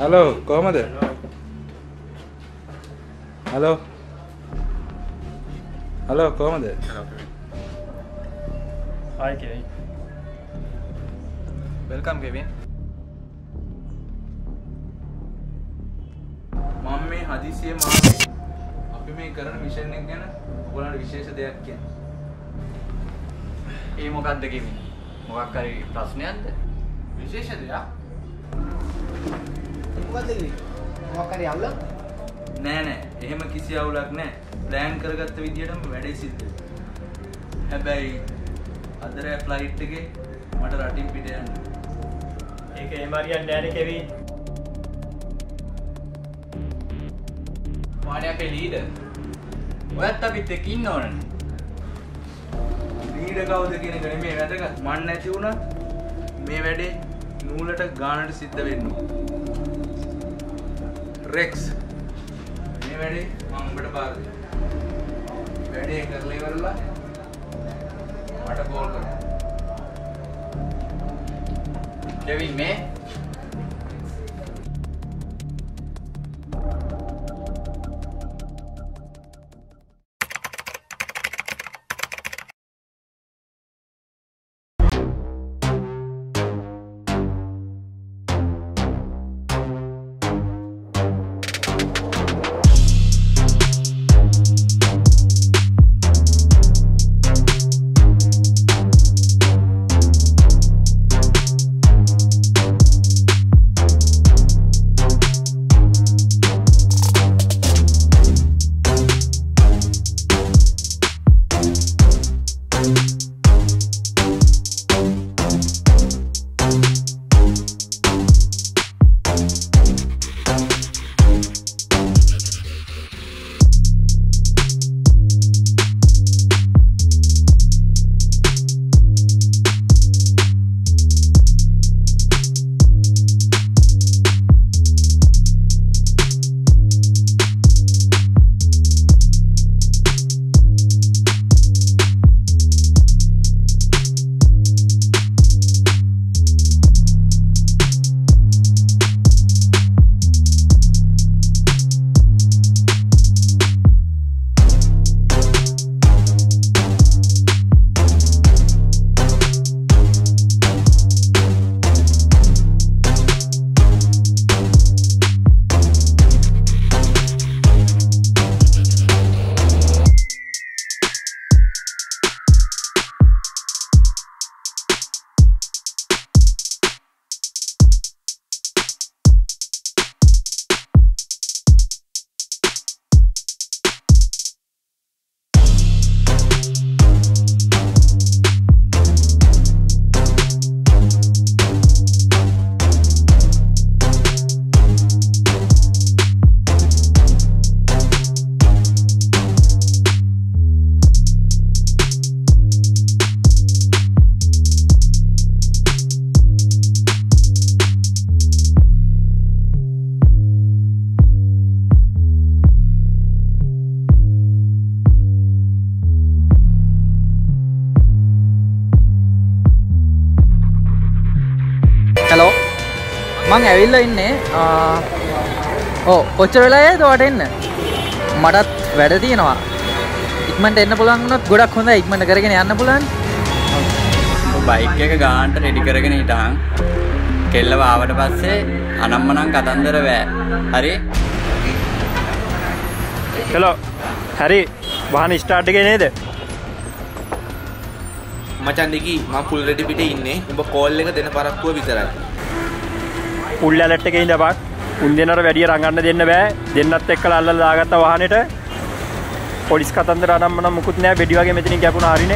Halo, කොහමද? Halo. Halo, කොහමද? Hello, Kevin. Hi, Kevin. Welcome, Kevin. මම මේ හදිසියෙ මාගේ අපි මේ කරන මිෂන් එක ගැන ඔයගොල්ලන්ට විශේෂ දෙයක් කියන්න. ඒ මොකක්ද Kevin? මොකක් හරි ප්‍රශ්නයක්ද? විශේෂ දෙයක්? මොකද්ද කිව්වේ? මොකක් හරි අවුලක්? නෑ එහෙම කිසි අවුලක් නෑ. ප්ලෑන් කරගත්ත විදිහටම වැඩේ සිද්ධ වෙනවා. හැබැයි අද රෑ ෆ්ලයිට් එකේ මට රටින් පිට යන්න. ඒක එහෙම හරියන්නේ නැහැ නේ කෙවින්. මානේ අපේ ලීඩර්. ඔයත් අපිත් එක්ක ඉන්න ඕනනේ. ලීඩර් කවුද කියන එක නෙමෙයි වැදගත්. මන් නැති වුණා මේ වැඩේ නූලට ගානට සිද්ධ වෙන්න ඕන. රෙක්ස් මේ වැඩේ මම උඹට බාර දෙනවා. වැඩේ කරලා ඉවරලා මට කෝල් කරන්න. කෙවින් මේ Hello. මං ඇවිල්ලා ඉන්නේ කොච්චර වෙලා යයිද ඔයාට එන්න? මටත් වැඩ තියෙනවා. ඉක්මනට එන්න පුළුවන් වුණොත් ගොඩක් හොඳයි. ඉක්මනට කරගෙන යන්න පුළුවන්. බයික් එක ගානට රෙඩි කරගෙන හිටහන්. කෙල්ලව ආවට පස්සේ අනම්මනම් කතන්දර බෑ. හරි? හෙලෝ. හරි. වාහන ස්ටාර්ට් එකේ නේද? මචන් දිගි මම ෆුල් රෙඩි පිටේ ඉන්නේ. උඹ කෝල් එක දෙන පරක්කුව විතරයි. ෆුල් ඇලර්ට් එකේ ඉඳපන්. උන් දෙනට වැඩිය රඟන්න දෙන්න බෑ. දෙන්නත් එක්කලා අල්ලලා දාගත්ත වාහනේට. පොලිස් කතන්දර අනම්මනම් මුකුත් නෑ. වෙඩි වගේ මෙතනින් කැපුණා හරිනේ.